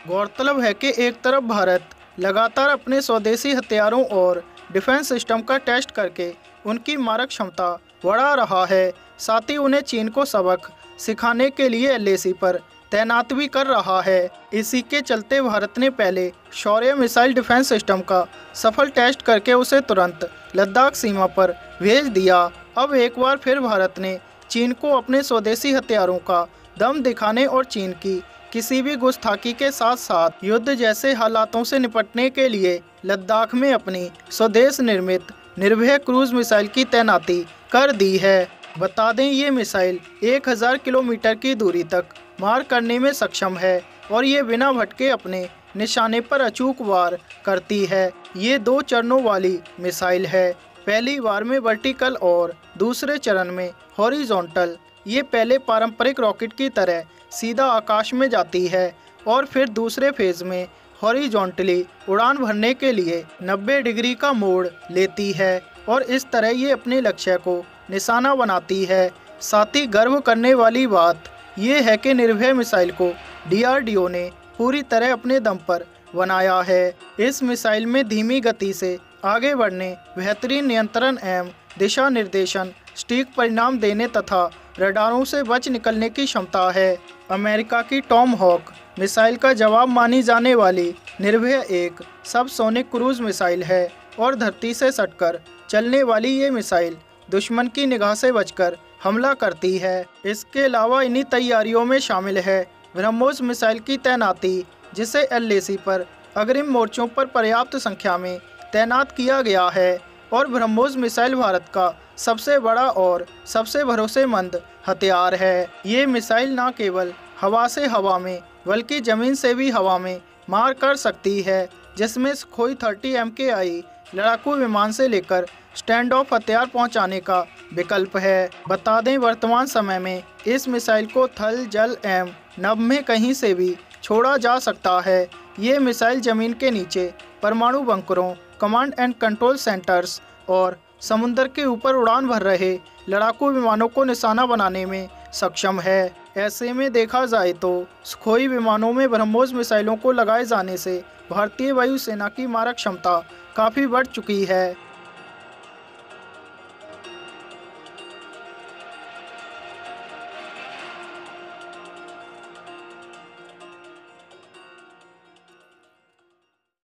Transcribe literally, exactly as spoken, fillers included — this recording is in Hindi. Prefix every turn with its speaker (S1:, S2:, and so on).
S1: गौरतलब है कि एक तरफ भारत लगातार अपने स्वदेशी हथियारों और डिफेंस सिस्टम का टेस्ट करके उनकी मारक क्षमता बढ़ा रहा है, साथ ही उन्हें चीन को सबक सिखाने के लिए एल ए सी पर तैनात भी कर रहा है। इसी के चलते भारत ने पहले शौर्य मिसाइल डिफेंस सिस्टम का सफल टेस्ट करके उसे तुरंत लद्दाख सीमा पर भेज दिया। अब एक बार फिर भारत ने चीन को अपने स्वदेशी हथियारों का दम दिखाने और चीन की किसी भी गुस्ताखी के साथ साथ युद्ध जैसे हालातों से निपटने के लिए लद्दाख में अपनी स्वदेश निर्मित निर्भय क्रूज मिसाइल की तैनाती कर दी है। बता दें, ये मिसाइल एक हज़ार किलोमीटर की दूरी तक मार करने में सक्षम है और ये बिना भटके अपने निशाने पर अचूक वार करती है। ये दो चरणों वाली मिसाइल है, पहली बार में वर्टिकल और दूसरे चरण में हॉरिजॉन्टल। ये पहले पारंपरिक रॉकेट की तरह सीधा आकाश में जाती है और फिर दूसरे फेज में हॉरिजॉन्टली उड़ान भरने के लिए नब्बे डिग्री का मोड़ लेती है और इस तरह ये अपने लक्ष्य को निशाना बनाती है। साथ ही गर्व करने वाली बात ये है कि निर्भय मिसाइल को डी आर डी ओ ने पूरी तरह अपने दम पर बनाया है। इस मिसाइल में धीमी गति से आगे बढ़ने, बेहतरीन नियंत्रण एवं दिशा निर्देशन, सटीक परिणाम देने तथा रडारों से बच निकलने की क्षमता है। अमेरिका की टॉम हॉक मिसाइल का जवाब मानी जाने वाली निर्भय एक सबसोनिक क्रूज मिसाइल है और धरती से सटकर चलने वाली ये मिसाइल दुश्मन की निगाह से बचकर हमला करती है। इसके अलावा इन्हीं तैयारियों में शामिल है ब्रह्मोस मिसाइल की तैनाती, जिसे एल ए सी पर अग्रिम मोर्चों पर पर्याप्त संख्या में तैनात किया गया है और ब्रह्मोस मिसाइल भारत का सबसे बड़ा और सबसे भरोसेमंद हथियार है। ये मिसाइल न केवल हवा से हवा में बल्कि ज़मीन से भी हवा में मार कर सकती है, जिसमें सुखोई तीस एम के आई लड़ाकू विमान से लेकर स्टैंड ऑफ हथियार पहुंचाने का विकल्प है। बता दें, वर्तमान समय में इस मिसाइल को थल, जल एवं नभ में कहीं से भी छोड़ा जा सकता है। ये मिसाइल ज़मीन के नीचे परमाणु बंकरों, कमांड एंड कंट्रोल सेंटर्स और समुद्र के ऊपर उड़ान भर रहे लड़ाकू विमानों को निशाना बनाने में सक्षम है। ऐसे में देखा जाए तो सुखोई विमानों में ब्रह्मोस मिसाइलों को लगाए जाने से भारतीय वायुसेना की मारक क्षमता काफ़ी बढ़ चुकी है।